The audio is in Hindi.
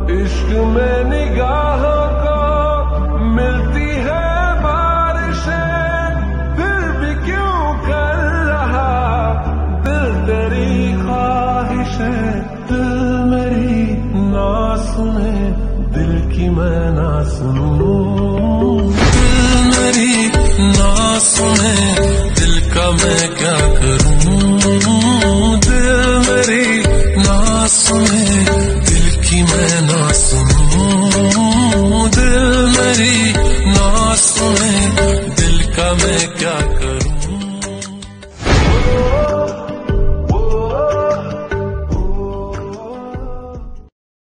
इश्क में निगाहों को मिलती है बारिशें, फिर भी क्यों कर रहा दिल तेरी ख्वाहिशें। दिल मेरी ना सुने, दिल की मैं ना सुनूं। दिल मेरी ना सुने, दिल का मैं क्या करूं।